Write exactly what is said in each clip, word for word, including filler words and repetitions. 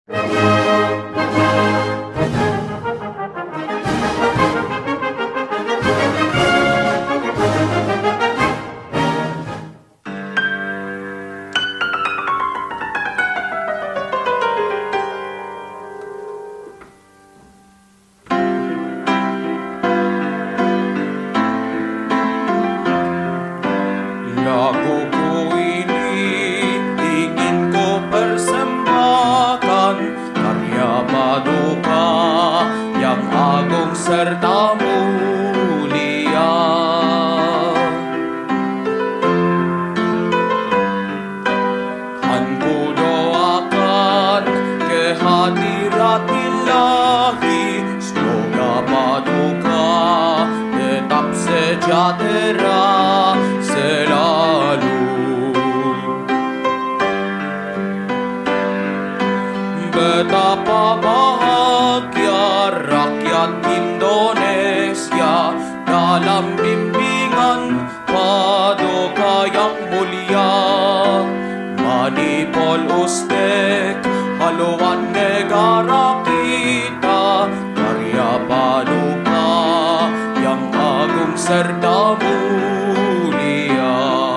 Lagu ku ini ingin ku persembahkan, karya Paduka yang agung serta mulia. Kan ku doakan kehadirat Ilahi, semoga Paduka tetap sejahtera selalu. Betapa bahagia rakyat Indonesia dalam bimbingan Paduka yang mulia. Manipol Uzbek, haluan negara kita, karya Paduka yang agung serta mulia.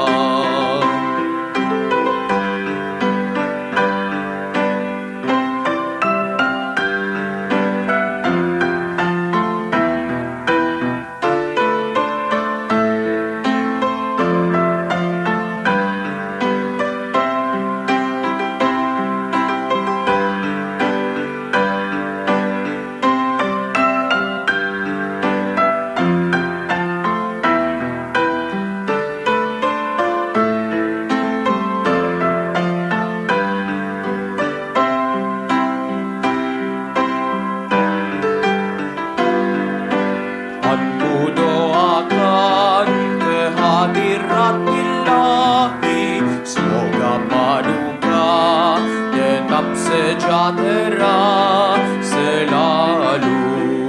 Ku doakan kehadirat Ilahi, semoga Paduka tetap sejahtera selalu.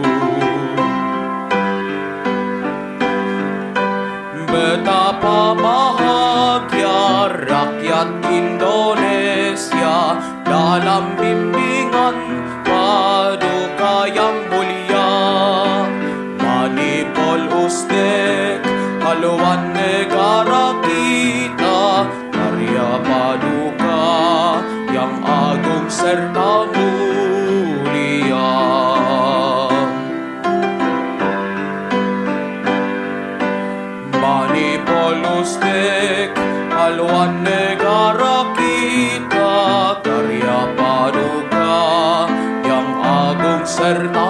Betapa bahagia rakyat Indonesia dalam bimbingan Paduka yang mulia. Manipol Uzbek, haluan negara kita, karya Paduka yang agung serta mulia. Manipol Uzbek, haluan negara kita, karya Paduka yang agung serta